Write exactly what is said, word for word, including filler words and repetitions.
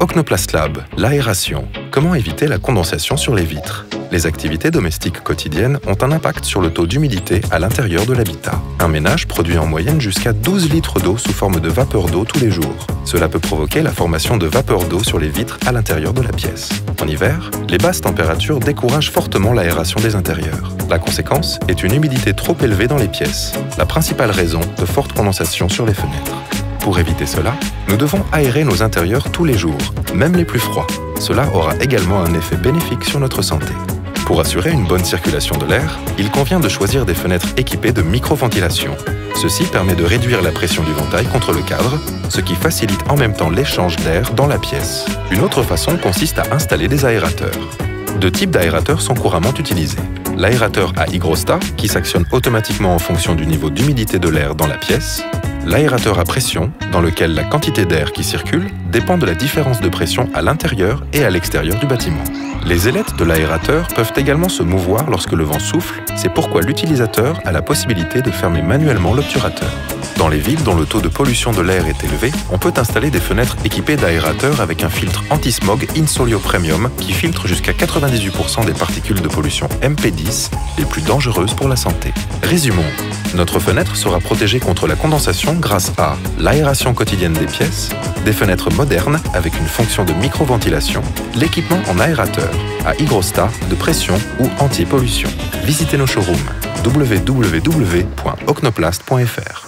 Ocnoplast Lab, l'aération. Comment éviter la condensation sur les vitres? Les activités domestiques quotidiennes ont un impact sur le taux d'humidité à l'intérieur de l'habitat. Un ménage produit en moyenne jusqu'à douze litres d'eau sous forme de vapeur d'eau tous les jours. Cela peut provoquer la formation de vapeur d'eau sur les vitres à l'intérieur de la pièce. En hiver, les basses températures découragent fortement l'aération des intérieurs. La conséquence est une humidité trop élevée dans les pièces, la principale raison de forte condensation sur les fenêtres. Pour éviter cela, nous devons aérer nos intérieurs tous les jours, même les plus froids. Cela aura également un effet bénéfique sur notre santé. Pour assurer une bonne circulation de l'air, il convient de choisir des fenêtres équipées de microventilation. Ceci permet de réduire la pression du ventail contre le cadre, ce qui facilite en même temps l'échange d'air dans la pièce. Une autre façon consiste à installer des aérateurs. Deux types d'aérateurs sont couramment utilisés. L'aérateur à hygrostat, qui s'actionne automatiquement en fonction du niveau d'humidité de l'air dans la pièce. L'aérateur à pression, dans lequel la quantité d'air qui circule dépend de la différence de pression à l'intérieur et à l'extérieur du bâtiment. Les ailettes de l'aérateur peuvent également se mouvoir lorsque le vent souffle, c'est pourquoi l'utilisateur a la possibilité de fermer manuellement l'obturateur. Dans les villes dont le taux de pollution de l'air est élevé, on peut installer des fenêtres équipées d'aérateurs avec un filtre anti-smog Insolio Premium qui filtre jusqu'à quatre-vingt-dix-huit pour cent des particules de pollution M P dix, les plus dangereuses pour la santé. Résumons. Notre fenêtre sera protégée contre la condensation grâce à l'aération quotidienne des pièces, des fenêtres modernes avec une fonction de microventilation, l'équipement en aérateur, à hygrostat, de pression ou anti-pollution. Visitez nos showrooms w w w point ocnoplast point f r.